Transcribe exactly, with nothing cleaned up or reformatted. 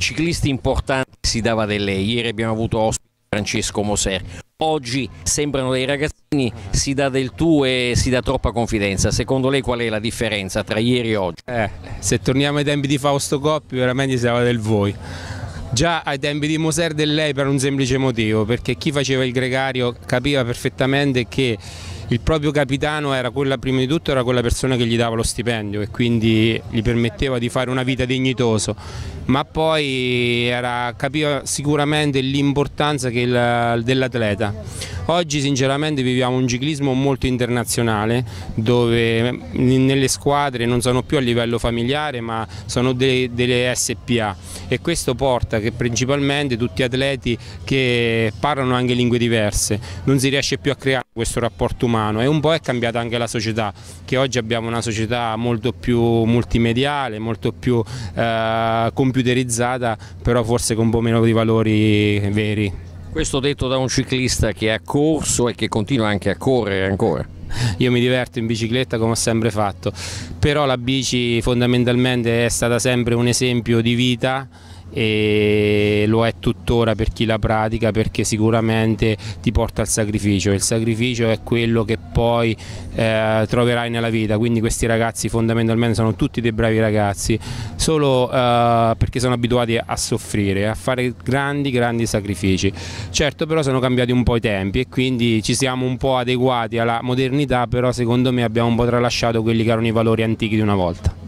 ciclisti importanti si dava del lei. Ieri abbiamo avuto ospite Francesco Moser. Oggi sembrano dei ragazzini, si dà del tu e si dà troppa confidenza. Secondo lei qual è la differenza tra ieri e oggi? Eh, se torniamo ai tempi di Fausto Coppi veramente si dava del voi. Già ai tempi di Moser del lei per un semplice motivo, perché chi faceva il gregario capiva perfettamente che il proprio capitano era quella, prima di tutto era quella persona che gli dava lo stipendio e quindi gli permetteva di fare una vita dignitosa, ma poi era, capiva sicuramente l'importanza dell'atleta. Oggi sinceramente viviamo un ciclismo molto internazionale dove nelle squadre non sono più a livello familiare ma sono delle, delle S P A e questo porta che principalmente tutti atleti che parlano anche lingue diverse non si riesce più a creare questo rapporto umano e un po' è cambiata anche la società, che oggi abbiamo una società molto più multimediale, molto più eh, computerizzata, però forse con un po' meno di valori veri. Questo detto da un ciclista che ha corso e che continua anche a correre ancora. Io mi diverto in bicicletta come ho sempre fatto, però la bici fondamentalmente è stata sempre un esempio di vita e lo è tuttora per chi la pratica, perché sicuramente ti porta al sacrificio e il sacrificio è quello che poi eh, troverai nella vita. Quindi questi ragazzi fondamentalmente sono tutti dei bravi ragazzi solo eh, perché sono abituati a soffrire, a fare grandi grandi sacrifici. Certo, però sono cambiati un po' i tempi e quindi ci siamo un po' adeguati alla modernità, però secondo me abbiamo un po' tralasciato quelli che erano i valori antichi di una volta.